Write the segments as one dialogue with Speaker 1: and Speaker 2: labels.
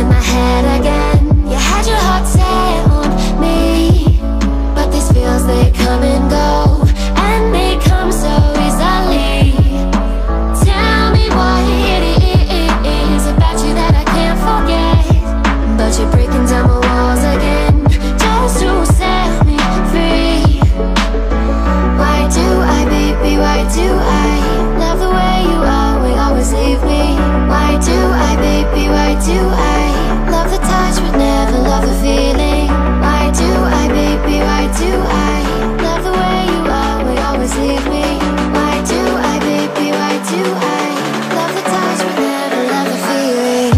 Speaker 1: in my head again. You had your heart set on me, but these feels, they come and go, and they come so easily. Tell me what it is about you that I can't forget, but you're breaking down my walls again, just to set me free. Why do I, baby, why do I love the way you always leave me? Why do I, baby, why do I love the touch but never love the feeling? Why do I, baby, why do I love the way you always leave me? Why do I, baby, why do I love the touch but never love the feeling?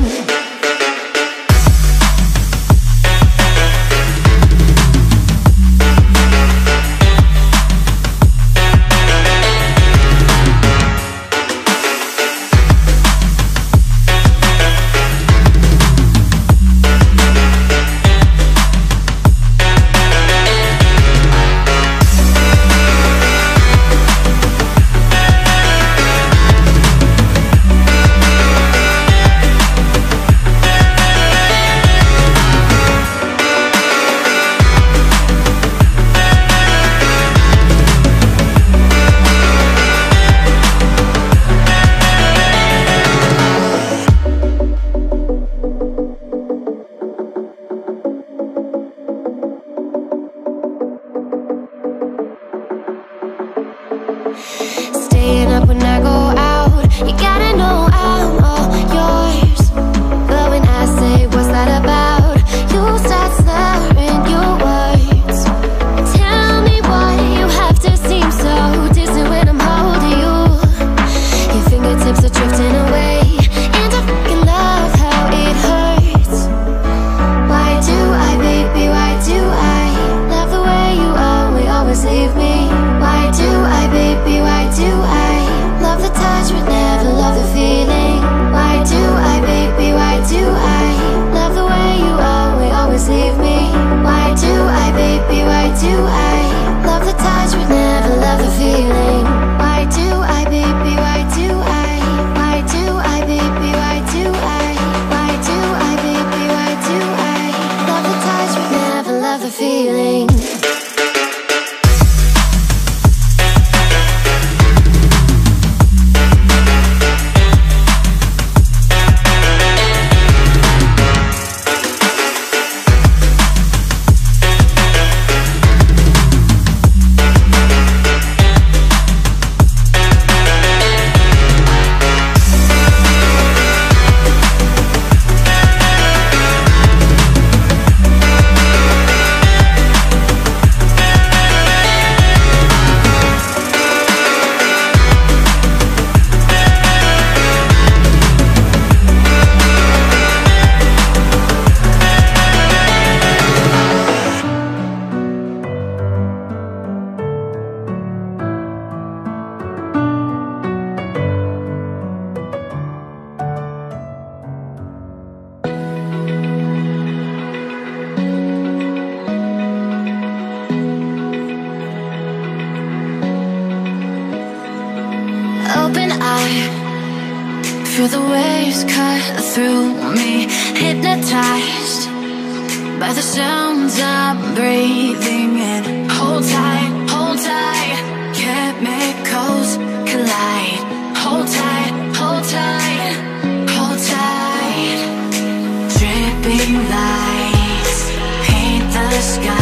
Speaker 1: Staying up when I go out, you gotta know I'm all yours. But when I say what's that about, you start slurring your words. Tell me why you have to seem so distant when I'm holding you. Your fingertips are drifting away, and I fucking love how it hurts. Why do I, baby, why do I love the way you always leave me? Why do I, baby, why do I love the touch but never love the feeling? Why do I, baby, why do I love the way you always leave me? Why do I, baby, why do I love the touch but never love the feeling? Why do I, baby, why do I? Why do I, baby, why do I? Why do I, baby, why do I love the touch but never love the feeling? Open eye, feel the waves cut through me, hypnotized by the sounds I'm breathing in. Hold tight, chemicals collide. Hold tight, hold tight, hold tight. Dripping lights paint the sky.